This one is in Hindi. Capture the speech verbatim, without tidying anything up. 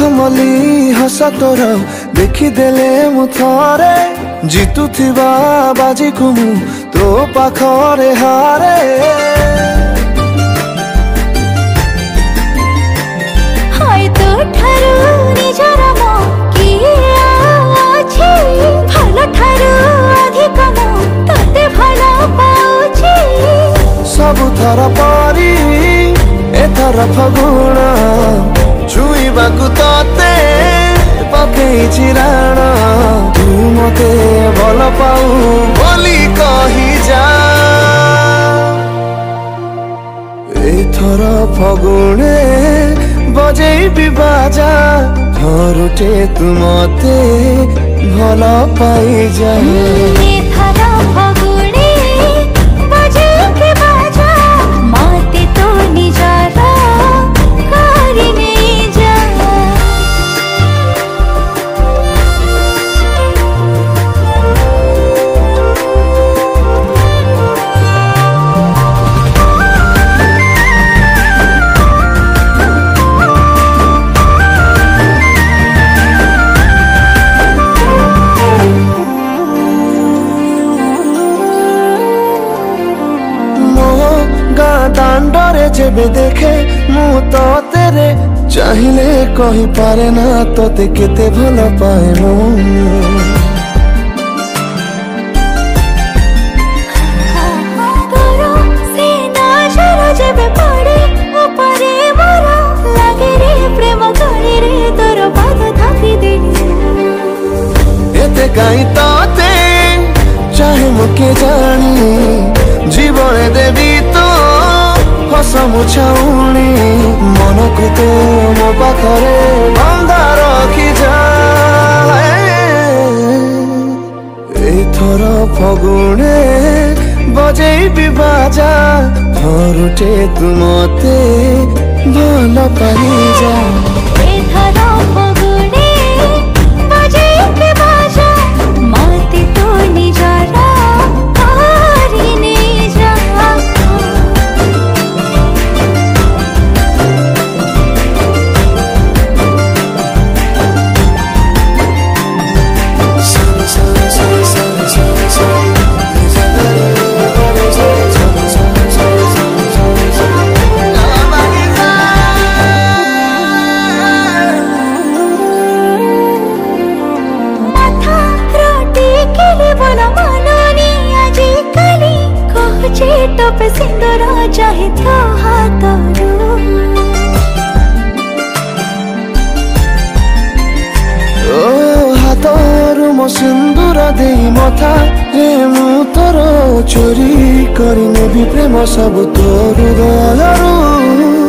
मखमली हस तोर देखिदेले मु थरे जितुथिबा बाजी को मु तो पाखरे हारे। हाय तो ठारू निजर मो किए अछि भलो ठारू अधिक मो तते भलो पाउछि। सब थर परी एथर फगुण छुईबाकू तते पकेइछि राण तू मते भल पाऊ बोली कही जा। एथर फगुणे बजेबी बाजा थरुटे तू मते भल पाई जा। एथर फगुणे बजेबी बाजा मते तो निजर करि नै जा। दांडरे जेबे देखे मु तो तेरे चाहिले कही पारे ना तोते केते भल पाए मु। तोरो से नजर जेबे पड़े ऊपरे मोर लागे रे प्रेम गले रे तोर पाद थापी देनी। एते काई तोते चाहे मुके जानी जीवन देवी तो हसम छाउणी मन को तो मो पाखरे बंधा रखी जा। एथर फगुणे बजेबी बाजा थरुटे तू मते भल पाई जा। एथर फगुणे बजेबी बाजा मते तो निजर करि नै जा। टप सिंदूर चाहे तो हाथरू ओ हाथरू मो सिंदूर दे मथा रे मु तोर चोरी करी नेबी प्रेम सब तोर दयारू।